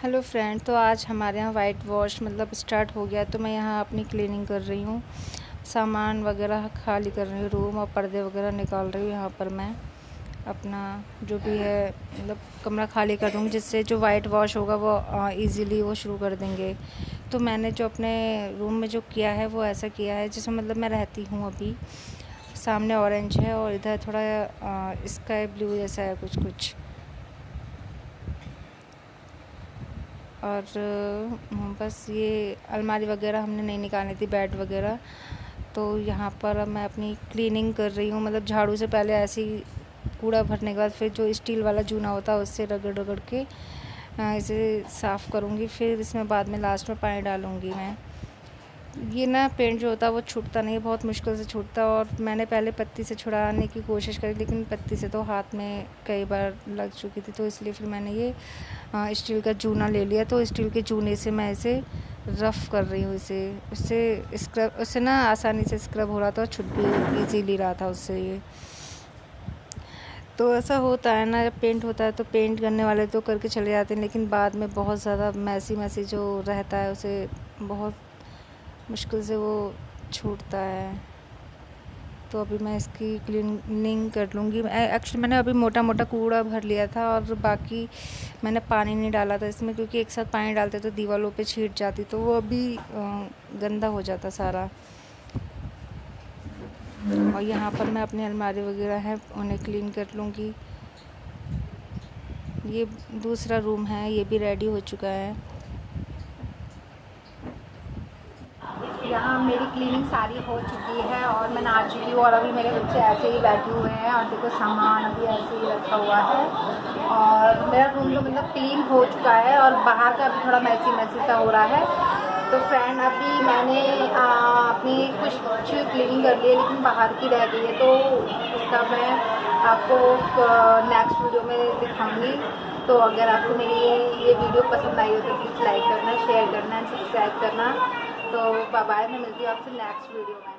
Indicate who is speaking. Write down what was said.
Speaker 1: Hello friend, तो आज हमारे यहाँ वाइट वॉश मतलब स्टार्ट हो गया। तो मैं यहाँ अपनी क्लीनिंग कर रही हूँ, सामान वगैरह खाली कर रही हूँ, रूम और पर्दे वगैरह निकाल रही हूँ। यहाँ पर मैं अपना जो भी है मतलब कमरा खाली कर दूँगी, जिससे जो वाइट वॉश होगा वो इजीली वो शुरू कर देंगे। तो मैंने जो अपने रूम में जो किया है वो ऐसा किया है, जिसमें मतलब मैं रहती हूँ अभी। सामने ऑरेंज है और इधर थोड़ा स्काई ब्लू जैसा है कुछ और बस ये अलमारी वगैरह हमने नहीं निकालनी थी, बेड वगैरह। तो यहाँ पर अब मैं अपनी क्लीनिंग कर रही हूँ, मतलब झाड़ू से पहले ऐसे ही कूड़ा भरने के बाद फिर जो स्टील वाला जूना होता है उससे रगड़ रगड़ के इसे साफ़ करूँगी। फिर इसमें बाद में लास्ट में पानी डालूँगी मैं। ये ना पेंट जो होता है वो छूटता नहीं है, बहुत मुश्किल से छूटता है। और मैंने पहले पत्ती से छुड़ाने की कोशिश करी, लेकिन पत्ती से तो हाथ में कई बार लग चुकी थी। तो इसलिए फिर मैंने ये स्टील का जूना ले लिया। तो स्टील के जूने से मैं इसे रफ़ कर रही हूँ, उससे ना आसानी से स्क्रब हो रहा था और छूट भी ईजीली रहा था उससे ये। तो ऐसा होता है ना, जब पेंट होता है तो पेंट करने वाले तो करके चले जाते हैं, लेकिन बाद में बहुत ज़्यादा मैसी जो रहता है उसे बहुत मुश्किल से वो छूटता है। तो अभी मैं इसकी क्लीनिंग कर लूँगी। एक्चुअली मैंने अभी मोटा मोटा कूड़ा भर लिया था और बाकी मैंने पानी नहीं डाला था इसमें, क्योंकि एक साथ पानी डालते तो दीवारों पे छींट जाती, तो वो अभी गंदा हो जाता सारा। और यहाँ पर मैं अपनी अलमारी वगैरह है उन्हें क्लीन कर लूँगी। ये दूसरा रूम है, ये भी रेडी हो चुका है।
Speaker 2: यहाँ मेरी क्लीनिंग सारी हो चुकी है और मैं नहा चुकी हूँ, और अभी मेरे बच्चे ऐसे ही बैठे हुए हैं और देखो सामान अभी ऐसे ही रखा हुआ है। और मेरा रूम तो मतलब क्लीन हो चुका है और बाहर का भी थोड़ा मैसी सा हो रहा है। तो फ्रेंड अभी मैंने अपनी कुछ क्लीनिंग कर ली है, लेकिन बाहर की रह गई है, तो उसका मैं आपको नेक्स्ट वीडियो में दिखाऊंगी। तो अगर आपको मेरी ये वीडियो पसंद आई हो तो प्लीज़ लाइक करना, शेयर करना एंड सब्सक्राइब करना। तो बाय बाय, मैं मिलती हूँ आपसे नेक्स्ट वीडियो में।